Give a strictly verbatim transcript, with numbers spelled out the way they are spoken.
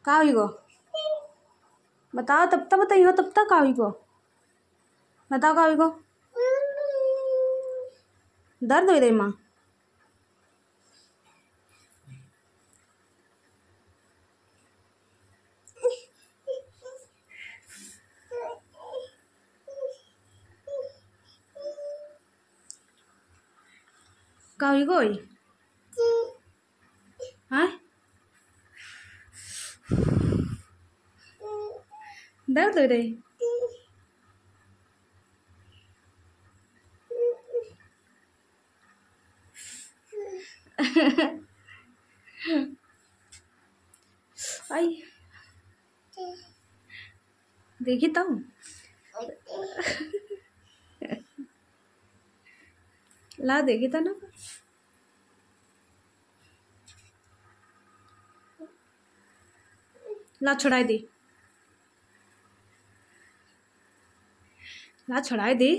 का हुई गो बताओ, तब तक बताइयो, तब तक का हुई गो बताओ, का हुई गो दर्द हो रही माँ। का हुई गो हाँ दर्द हो रही आई देखी तब ला देखी था ना, ला छुड़ाई दी, ला छुड़ाई दी।